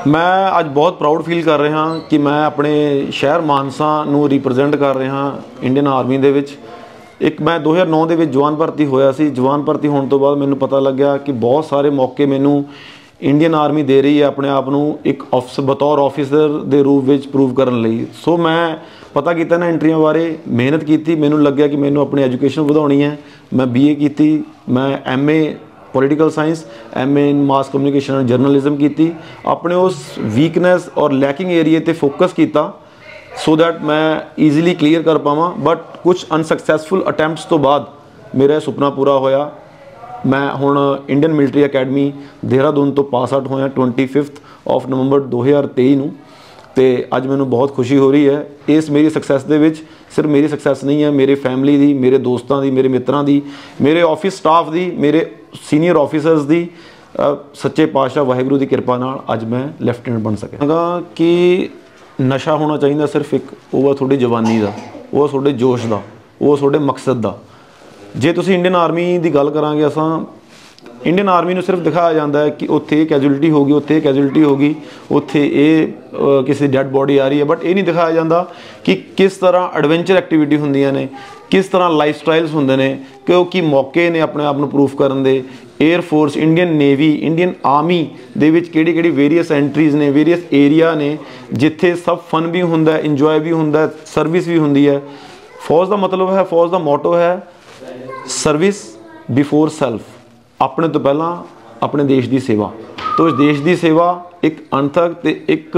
मैं ਅੱਜ बहुत प्राउड फील कर रहा कि मैं अपने शहर मानसा ਨੂੰ रिप्रजेंट कर रहा इंडियन आर्मी ਦੇ ਵਿੱਚ। एक मैं 2009 ਦੇ ਵਿੱਚ जवान भर्ती होया सी। जवान भर्ती होने तो बाद मैनू पता लग गया कि बहुत सारे मौके मैनू इंडियन आर्मी दे रही है अपने आप ਨੂੰ एक ऑफिसर बतौर ऑफिसर ਦੇ रूप ਵਿੱਚ प्रूव ਕਰਨ ਲਈ। सो मैं पता किया ना एंट्रियां बारे, मेहनत की, मैनू लग्या कि मैनू अपनी एजुकेशन ਵਧਾਉਣੀ है। मैं BA की, मैं MA political science, MA in mass communication and journalism की। अपने उस वीकनेस और लैकिंग एरिए ते फोकस किया सो दैट मैं ईजीली क्लीयर कर पावां। बट कुछ अनसक्सैसफुल अटैम्प्ट्स तो बाद मेरा सुपना पूरा होया। मैं हुण इंडियन मिलिटरी अकैडमी देहरादून तो पास आउट होया 25 नवंबर 2023 नूं। तो अज मैनू बहुत खुशी हो रही है इस मेरी सक्सैस दे विच। सिर्फ मेरी सक्सैस नहीं है, मेरे फैमिली दी, मेरे दोस्तों की, मेरे मित्रों की, मेरे ऑफिस स्टाफ की, मेरे सीनियर ऑफिसर्स की सच्चे पातशाह वाहिगुरू की कृपा नाल अज मैं लैफ्टिनेंट बन सका। कि नशा होना चाहिए सिर्फ एक, वो थोड़ी जवानी का, वो थोड़े जोश का, वो थोड़े मकसद का। जे तुसीं इंडियन आर्मी की गल करांगे, असां इंडियन आर्मी में सिर्फ दिखाया जाता है कि उत्थे कैजुअलिटी होगी, उत्थे कैजुअलिटी होगी, उत्थे ये किसी डैड बॉडी आ रही है। बट ये नहीं दिखाया जाता कि किस तरह एडवेंचर एक्टिविटी होंदियां ने, किस तरह लाइफ स्टाइल्स होंदे ने, क्योंकि मौके ने अपने आप को प्रूफ करन दे। Air force, Indian navy, Indian army दे विच किहड़ी वेरीअस एंट्रीज़ ने, वेरीअस एरिया ने जिथे सब फन भी हुंदा है, इंजॉय भी हुंदा है, सर्विस भी हुंदी है। फौज का मतलब है, फौज का मोटो है सर्विस बिफोर सैल्फ, अपने तो पहला अपने देश की सेवा। तो इस देश की सेवा एक अणथक ते एक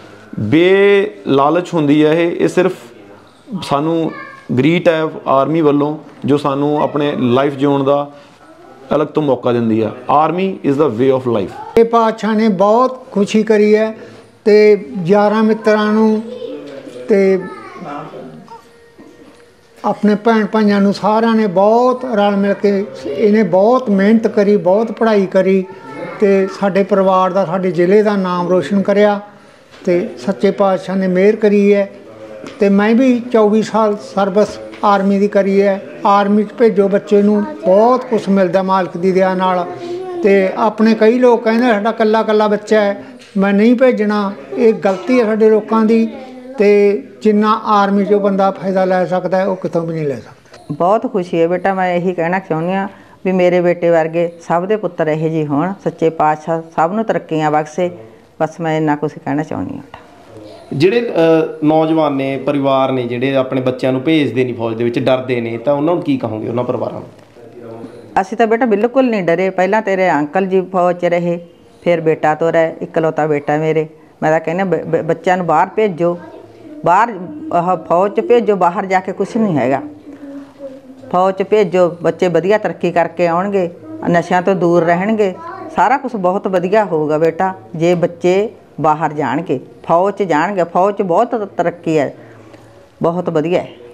बेलालच होंदी है। ये सिर्फ सानू ग्रीट है आर्मी वालों जो सानू अपने लाइफ जिउण का अलग तो मौका दिंदी है। Army is the way of life. पातशाह ने बहुत खुशी करी है ते यारां मित्रां नूं ते अपने भैन भाइयों नूं सारिਆਂ ने बहुत रल मिल के इन्हें बहुत मेहनत करी, बहुत पढ़ाई करी ते साडे परिवार का, साडे जिले का नाम रोशन करिया ते सच्चे पातशाह ने मेहर करी है। ते मैं भी 24 साल सर्विस आर्मी की करी है। आर्मी भेजो बच्चे नूं बहुत कुछ मिलता मालक की दया नाल। ते अपने कई लोग कहंदे साडा कल्ला कल्ला बच्चा है, मैं नहीं भेजना, ये गलती है साडे लोकां दी। ते जिन्ना आर्मी चो बंदा फायदा लै सकता है वो कितों भी नहीं लै सकता। बहुत खुशी है बेटा, मैं यही कहना चाहुंदी हाँ भी मेरे बेटे वर्गे सब दे पुत्तर इहो जी होण, सच्चे पातशाह सब नूं तरक्कियां बख्शे। बस मैं इन्ना कुछ कहना चाहुंदी हाँ। ਜਿਹੜੇ नौजवान ने, परिवार ने ਜਿਹੜੇ ਆਪਣੇ ਬੱਚਿਆਂ ਨੂੰ ਭੇਜਦੇ ਨਹੀਂ ਫੌਜ ਦੇ ਵਿੱਚ, ਡਰਦੇ ਨੇ, ਤਾਂ ਉਹਨਾਂ ਨੂੰ ਕੀ ਕਹੋਗੇ ਉਹਨਾਂ ਪਰਿਵਾਰਾਂ ਨੂੰ? ਅਸੀਂ ਤਾਂ बेटा बिल्कुल नहीं डरे। पहला तेरे अंकल जी फौज च रहे, फिर बेटा तो रहे, इकलौता बेटा मेरे। मैं तो कहना बच्चों बाहर भेजो, बाहर फौज च भेजो, बाहर जाके कुछ नहीं हैगा। फौज च भेजो, बच्चे वधिया तरक्की करके आउणगे, नशिਆਂ तो दूर रहणगे, सारा कुछ बहुत वधिया होगा बेटा जे बच्चे बाहर जाणगे, फौज च जाणगे। फौज च बहुत तरक्की है, बहुत वधिया है।